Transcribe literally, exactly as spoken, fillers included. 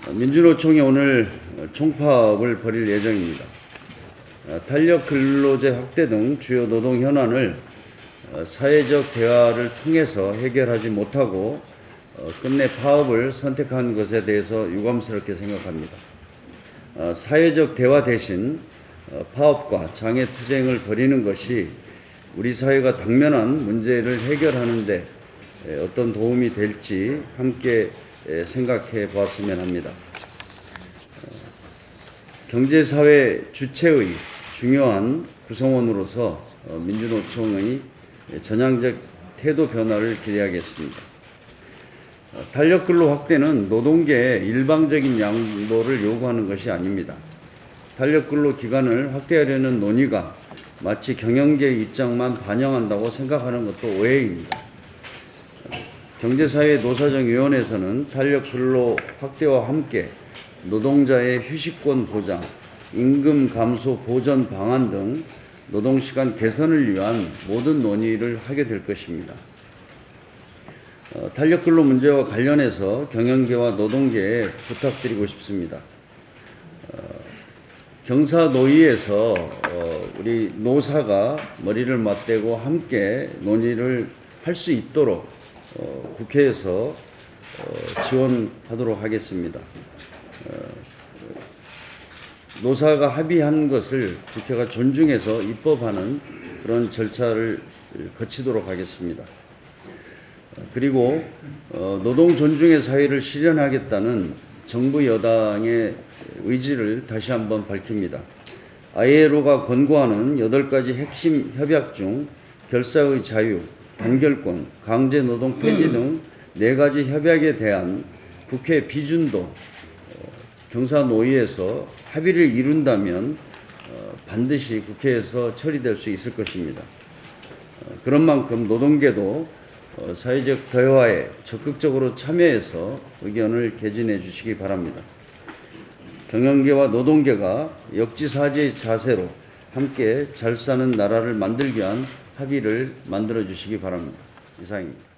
민주노총이 오늘 총파업을 벌일 예정입니다. 탄력 근로제 확대 등 주요 노동 현안을 사회적 대화를 통해서 해결하지 못하고 끝내 파업을 선택한 것에 대해서 유감스럽게 생각합니다. 사회적 대화 대신 파업과 장애투쟁을 벌이는 것이 우리 사회가 당면한 문제를 해결하는 데 어떤 도움이 될지 함께 생각해 보았으면 합니다. 경제사회 주체의 중요한 구성원으로서 민주노총의 전향적 태도 변화를 기대하겠습니다. 탄력근로 확대는 노동계의 일방적인 양보를 요구하는 것이 아닙니다. 탄력근로 기간을 확대하려는 논의가 마치 경영계의 입장만 반영한다고 생각하는 것도 오해입니다. 경제사회 노사정위원회에서는 탄력근로 확대와 함께 노동자의 휴식권 보장, 임금 감소 보전 방안 등 노동시간 개선을 위한 모든 논의를 하게 될 것입니다. 어, 탄력근로 문제와 관련해서 경영계와 노동계에 부탁드리고 싶습니다. 어, 경사노위에서 어, 우리 노사가 머리를 맞대고 함께 논의를 할 수 있도록 어, 국회에서 어, 지원하도록 하겠습니다. 어, 노사가 합의한 것을 국회가 존중해서 입법하는 그런 절차를 거치도록 하겠습니다. 그리고 어, 노동 존중의 사회를 실현하겠다는 정부 여당의 의지를 다시 한번 밝힙니다. 아이엘오가 권고하는 여덟 가지 핵심 협약 중 결사의 자유, 단결권, 강제노동 폐지 등 네 가지 협약에 대한 국회 비준도 어, 경사노위에서 합의를 이룬다면 어, 반드시 국회에서 처리될 수 있을 것입니다. 어, 그런 만큼 노동계도 어, 사회적 대화에 적극적으로 참여해서 의견을 개진해 주시기 바랍니다. 경영계와 노동계가 역지사지의 자세로 함께 잘 사는 나라를 만들기 위한 합의를 만들어 주시기 바랍니다. 이상입니다.